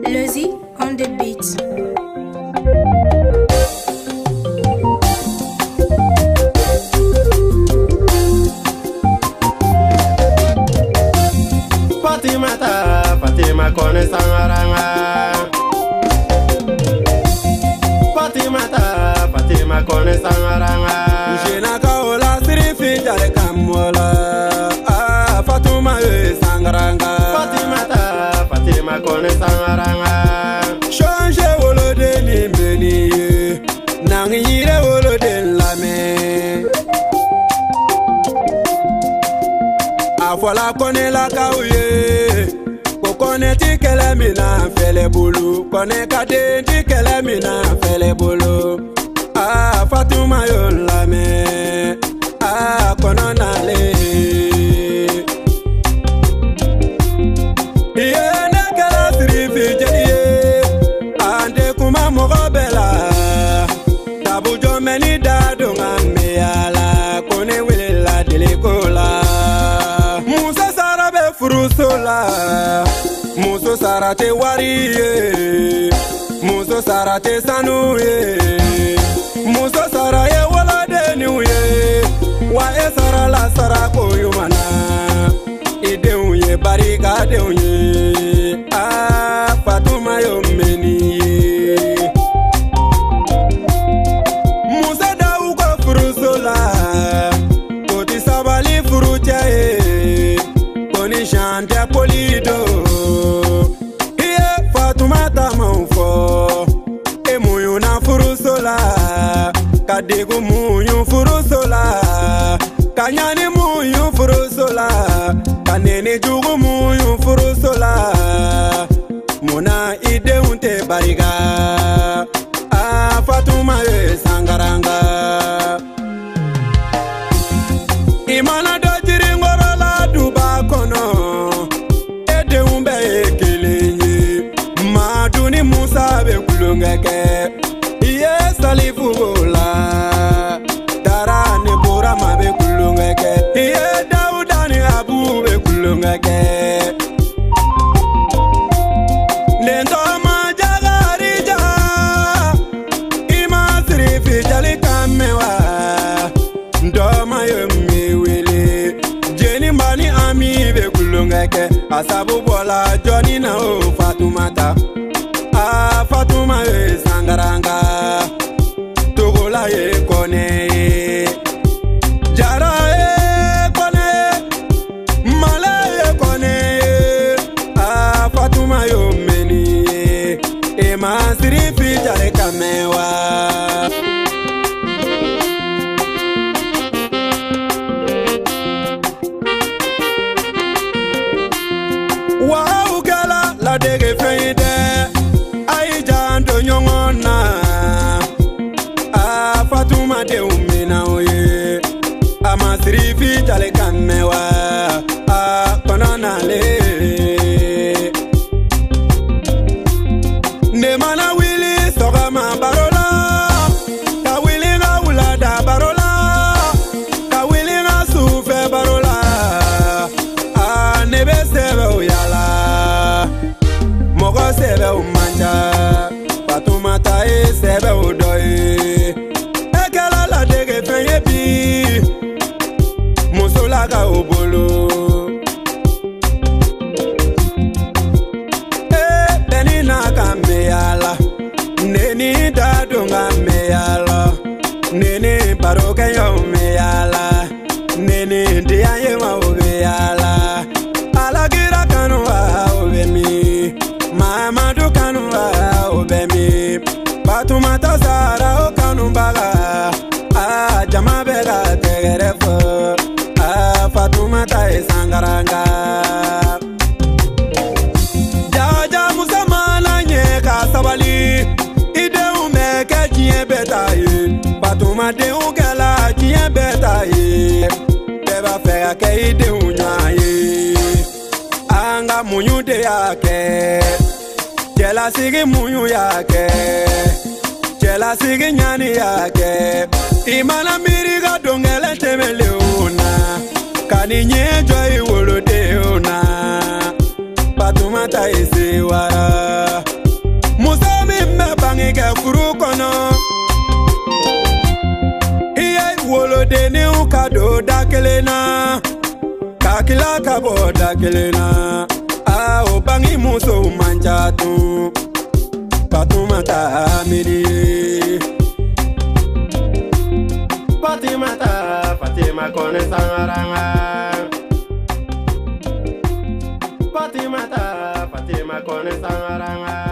Lozy on the beat. Fatima kone sangaranga. Fatima kone sangaranga. Jena kaola sirifi jale kamola. Fatuma sangaranga. Fatima kone sangaranga. Change wolo de ni meni. Nangire wolo de lame. Afola kone la kauye. Kone ti kele mina fele bulu. Kone kade ti kele mina fele bulu. Fatuma yon lame. Kono nale. Iye ne kala sirifi jeniye. Ande kuma mogo bela. Tabu jo meni dadu ngame ala. Kone wile la dilikola. Musa sarabe furusola. Muso sarate wariye, muso sarate sanuye, muso saraye wala deniye, wa esara la sara koyumana, ideuye barika deuye, Fatuma yomeni. Musa da uko furusola, koti sabali furuchaye, koni chante polido. Kadegu muyu furusola, kanyani muyu furusola, kanene jugu muyu furusola, muna ide unte bariga, Fatuma sangaranga. Imana dojiri ngorola duba kono, ede umbe ekelenye, maduni musa be kulungeke. Salifu bola dara ne bora ma be kulungeke. Iye Dauda ni Abu be kulungeke. Nendo ma jagarija ima sirifi jali kamewa. Ndo ma yomi wele jeni mani ami be kulungeke. Asabu bola Johnny na o Fatumata. Fatuma sangaranga. Togola kone Jara kone Mala kone Fatuma yomeni Ema sirifi jare kamewa. Wow gala la dege feide Ai jando nyongona. Fatuma de umina oye, amasirifi jale kamewa, kono nale. Ne mana wili sogama barola, ka wili nga ulada barola, ka wili nga sufe barola, nebe sebe uyala, mogo sebe umanja, Fatuma tae sebe udoye. Musolaga obolo Beni naka meyala Neni dadunga meyala Neni baroke yo meyala Neni dianye wa obeyala Alagira kanu wa obemi Mamadu kanu wa obemi Fatuma tasara o kanu baga Jama bega tegerefo Fatuma sangaranga. Jaja musamana nyeka sabali ide umeke chie betaye. Fatuma de ugela chie betaye. Beba fega ke ide unyaye. Anga munyu de yake. Jela sigi munyu yake. Jela sigi nyani yake. Imana miriga dongele temele una. Kani nyejo iwolo de una. Fatuma ese wara deni ukado dakelena kakila kabo dakelena o bangi muso manjatu Fatoumata Amini Fatima kone sangaranga Fatima kone sangaranga